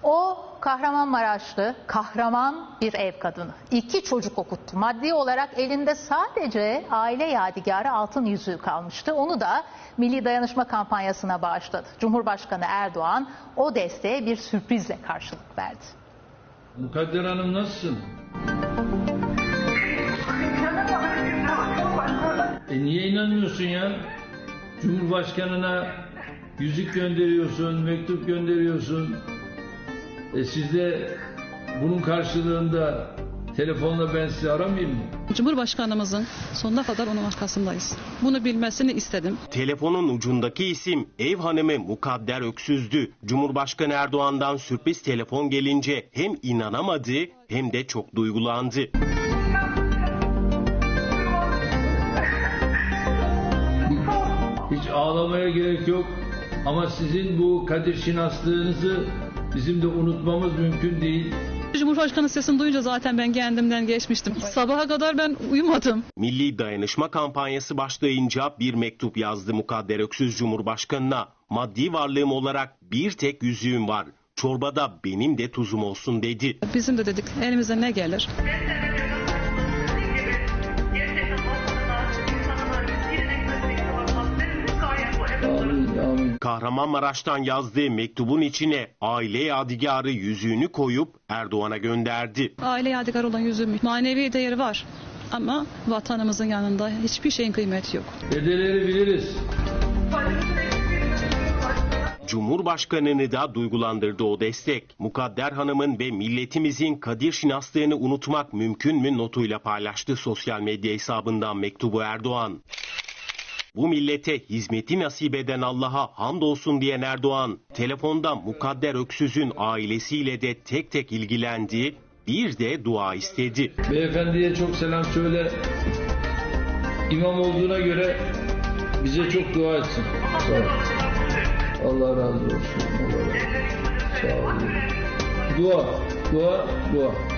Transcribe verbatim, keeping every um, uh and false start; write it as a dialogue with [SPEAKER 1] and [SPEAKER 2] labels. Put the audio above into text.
[SPEAKER 1] O Kahramanmaraşlı, kahraman bir ev kadını. İki çocuk okuttu. Maddi olarak elinde sadece aile yadigarı altın yüzüğü kalmıştı. Onu da Milli Dayanışma kampanyasına bağışladı. Cumhurbaşkanı Erdoğan o desteğe bir sürprizle karşılık verdi.
[SPEAKER 2] Mukadder Hanım nasılsın? E niye inanmıyorsun ya? Cumhurbaşkanına yüzük gönderiyorsun, mektup gönderiyorsun. E siz de bunun karşılığında telefonla ben sizi aramayayım mı?
[SPEAKER 3] Cumhurbaşkanımızın sonuna kadar onun arkasındayız. Bunu bilmesini istedim.
[SPEAKER 4] Telefonun ucundaki isim ev hanımı Mukadder Öksüz'dü. Cumhurbaşkanı Erdoğan'dan sürpriz telefon gelince hem inanamadı hem de çok duygulandı.
[SPEAKER 2] Hiç ağlamaya gerek yok ama sizin bu kadir şinaslığınızı bizim de unutmamız mümkün değil.
[SPEAKER 3] Cumhurbaşkanı sesini duyunca zaten ben kendimden geçmiştim. Sabaha kadar ben uyumadım.
[SPEAKER 4] Milli Dayanışma kampanyası başlayınca bir mektup yazdı Mukadder Öksüz Cumhurbaşkanı'na. Maddi varlığım olarak bir tek yüzüğüm var. Çorbada benim de tuzum olsun dedi.
[SPEAKER 3] Bizim de dedik elimize ne gelir?
[SPEAKER 4] Kahramanmaraş'tan yazdığı mektubun içine aile yadigarı yüzüğünü koyup Erdoğan'a gönderdi.
[SPEAKER 3] Aile yadigarı olan yüzüğüm manevi değeri var ama vatanımızın yanında hiçbir şeyin kıymeti yok.
[SPEAKER 2] Bedeleri biliriz.
[SPEAKER 4] Cumhurbaşkanını da duygulandırdı o destek. Mukadder Hanım'ın ve milletimizin kadir şinaslığını unutmak mümkün mü notuyla paylaştı sosyal medya hesabından mektubu Erdoğan. Bu millete hizmeti nasip eden Allah'a hamdolsun diyen Erdoğan, telefonda Mukadder Öksüz'ün ailesiyle de tek tek ilgilendi, bir de dua istedi.
[SPEAKER 2] Beyefendiye çok selam söyle. İmam olduğuna göre bize çok dua etsin. Sağ ol. Allah razı olsun. Allah razı olsun. Sağ olun. Dua, dua, dua.